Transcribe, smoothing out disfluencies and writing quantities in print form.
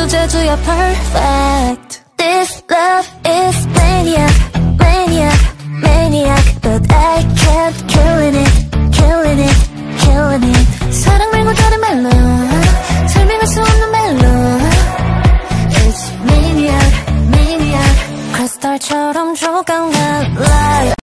어제도야 perfect. This love is maniac, maniac, maniac. But I can't killing it, killing it, killing it. 사랑 말고 다른 말로 설명할 수 없는 말로. It's maniac, maniac. 크리스탈처럼 조각난 light.